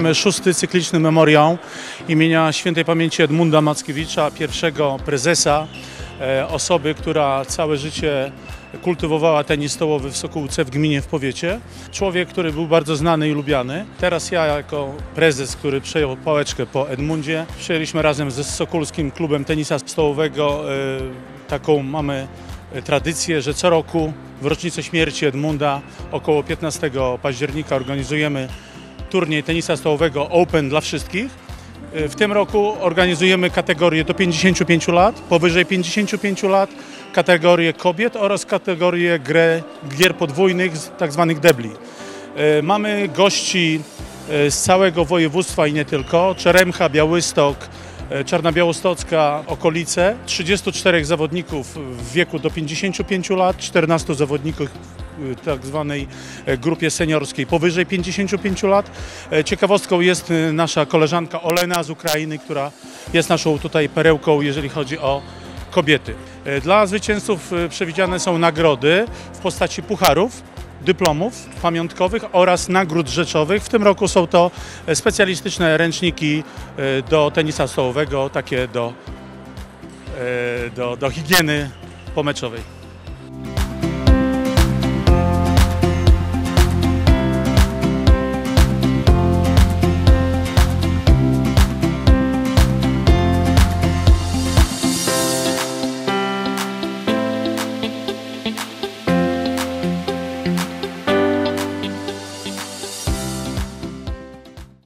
Mamy szósty cykliczny memoriał imienia świętej pamięci Edmunda Mackiewicza, pierwszego prezesa, osoby, która całe życie kultywowała tenis stołowy w Sokółce w gminie, w powiecie. Człowiek, który był bardzo znany i lubiany. Teraz ja jako prezes, który przejął pałeczkę po Edmundzie, przyjęliśmy razem ze Sokólskim Klubem Tenisa Stołowego taką mamy tradycję, że co roku w rocznicę śmierci Edmunda około 15 października organizujemy turniej tenisa stołowego Open dla wszystkich. W tym roku organizujemy kategorię do 55 lat, powyżej 55 lat, kategorię kobiet oraz kategorię gier podwójnych, tak zwanych debli. Mamy gości z całego województwa i nie tylko, Czeremcha, Białystok, Czarna Białostocka, okolice, 34 zawodników w wieku do 55 lat, 14 zawodników w tak zwanej grupie seniorskiej powyżej 55 lat. Ciekawostką jest nasza koleżanka Olena z Ukrainy, która jest naszą tutaj perełką, jeżeli chodzi o kobiety. Dla zwycięzców przewidziane są nagrody w postaci pucharów, dyplomów pamiątkowych oraz nagród rzeczowych. W tym roku są to specjalistyczne ręczniki do tenisa stołowego, takie do higieny pomeczowej.